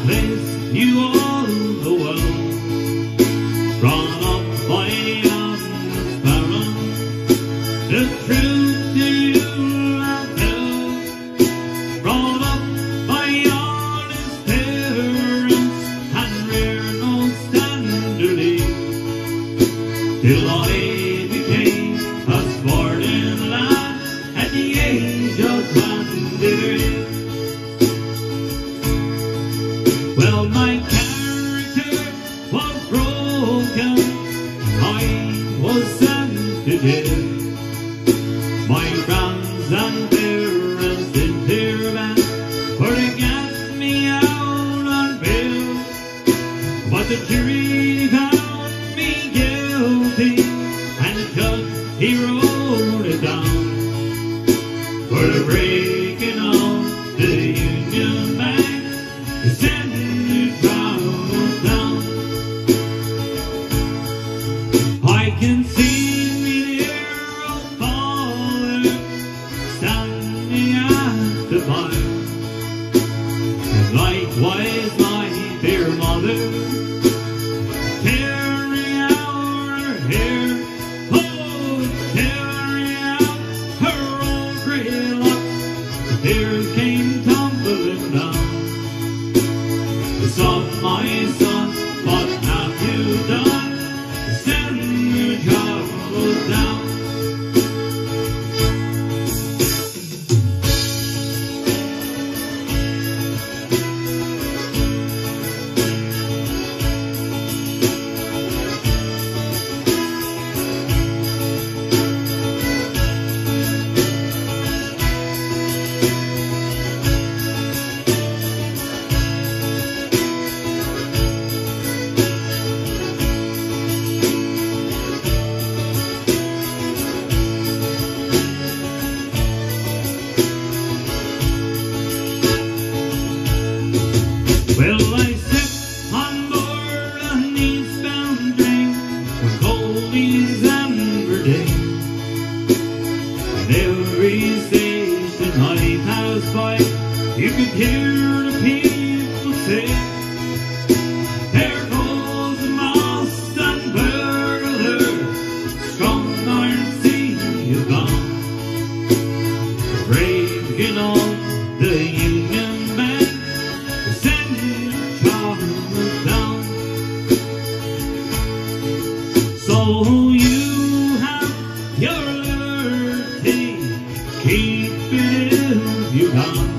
place you all the well, brought up by honest parents, the truth to you I tell, brought up by honest parents, and rear no standardly, till I became a sporting lad at the age of 23. Well, my character was broken, I was sent to death. My friends and parents did their best for to get me out on bail, but the jury found me guilty, and the judge, he wrote it down for the breaking of the Union Bank. He sent me travel down. I can see me dear old father standing at the fire, and likewise my dear mother tearing out her hair, oh, tearing out her old grey locks. The tears came tumbling down. Son, my son, what have you done? Send your troubles down. Well, I sit on board an eastbound train one cold December day, and every station I passed by, you could hear the people say, "There goes the Boston Burglar, strong iron sea is gone, breaking all the Union Bank, sending troubles down." So you have your liberty, keep it if you can.